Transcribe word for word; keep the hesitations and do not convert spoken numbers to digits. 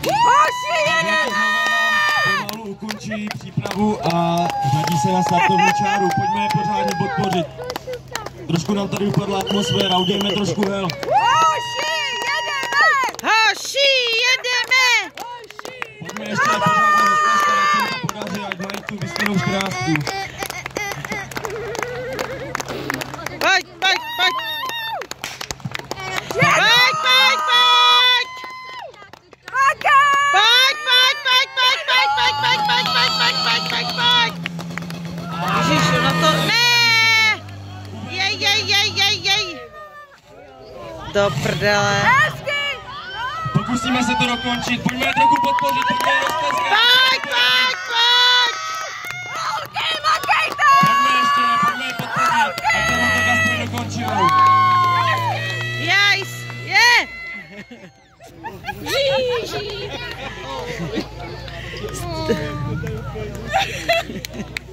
Hoši, jedeme! Pomalu ukončí přípravu a řadí se na startovní čáru. Pojďme je pořádně podpořit. Trošku nám tady upadla atmosféra, udělejme trošku hel. Hoši, jedeme! Hoši, jedeme! Pojďme ještě na pořádně rozplastat, ať se jim to podaří, ať mají tu vysněnou krásku. Pojď, pojď, pojď! Pojď, pojď, pojď! Pojď, pojď, pojď, pojď, pojď, pojď, pojď, pojď, pojď, pojď, pojď, pojď! Ježišu, no to ne! Jej, jej, jej, jej, jej! Do prdele. Pokusíme se to dokončit, pojďme je trochu podpořit, pojďme je rozpleskat. Pojď, pojď, pojď! Pojďme ještě, pojďme je podpořit, ať se nám to aspoň dokončilo. Jajs, je! Ježiši!